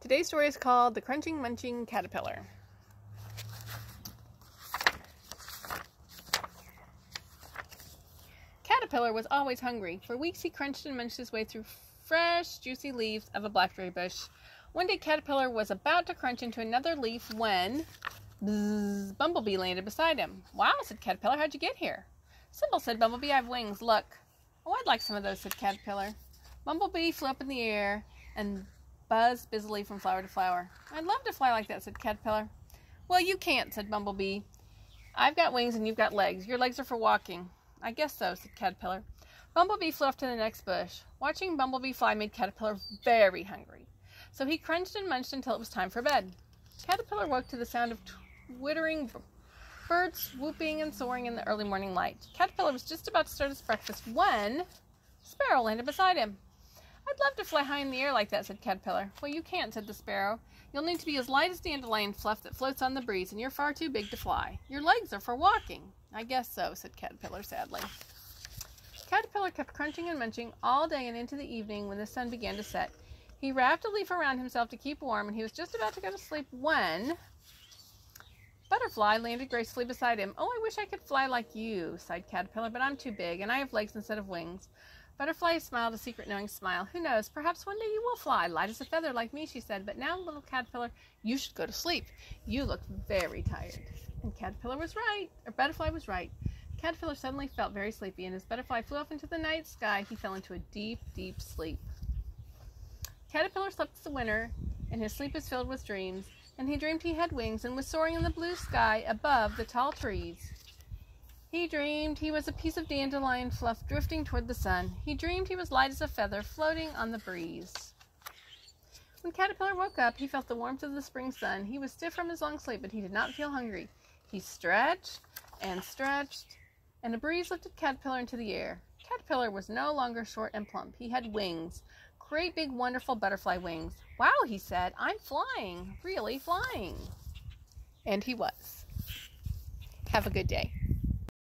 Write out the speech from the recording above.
Today's story is called The Crunching Munching Caterpillar. Caterpillar was always hungry. For weeks he crunched and munched his way through fresh, juicy leaves of a blackberry bush. One day Caterpillar was about to crunch into another leaf when bzzz, Bumblebee landed beside him. "Wow," said Caterpillar, "how'd you get here?" "Simple," said Bumblebee, "I have wings, look." "Oh, I'd like some of those," said Caterpillar. Bumblebee flew up in the air and buzzed busily from flower to flower. "I'd love to fly like that," said Caterpillar. "Well, you can't," said Bumblebee. "I've got wings and you've got legs. Your legs are for walking." "I guess so," said Caterpillar. Bumblebee flew off to the next bush. Watching Bumblebee fly made Caterpillar very hungry, so he crunched and munched until it was time for bed. Caterpillar woke to the sound of twittering birds swooping and soaring in the early morning light. Caterpillar was just about to start his breakfast when a sparrow landed beside him. "I'd love to fly high in the air like that," said Caterpillar. "Well, you can't," said the sparrow. "You'll need to be as light as dandelion fluff that floats on the breeze, and you're far too big to fly. Your legs are for walking." "I guess so," said Caterpillar sadly. Caterpillar kept crunching and munching all day and into the evening when the sun began to set. He wrapped a leaf around himself to keep warm, and he was just about to go to sleep when Butterfly landed gracefully beside him. "Oh, I wish I could fly like you," sighed Caterpillar, "but I'm too big, and I have legs instead of wings." Butterfly smiled a secret knowing smile. "Who knows, perhaps one day you will fly, light as a feather like me," she said. "But now, little Caterpillar, you should go to sleep. You look very tired." And Butterfly was right. Caterpillar suddenly felt very sleepy, and as Butterfly flew off into the night sky, he fell into a deep, deep sleep. Caterpillar slept as a winter, and his sleep was filled with dreams, and he dreamed he had wings and was soaring in the blue sky above the tall trees. He dreamed he was a piece of dandelion fluff drifting toward the sun. He dreamed he was light as a feather floating on the breeze. When Caterpillar woke up, he felt the warmth of the spring sun. He was stiff from his long sleep, but he did not feel hungry. He stretched, and a breeze lifted Caterpillar into the air. Caterpillar was no longer short and plump. He had wings, great big wonderful butterfly wings. "Wow," he said, "I'm flying, really flying." And he was. Have a good day.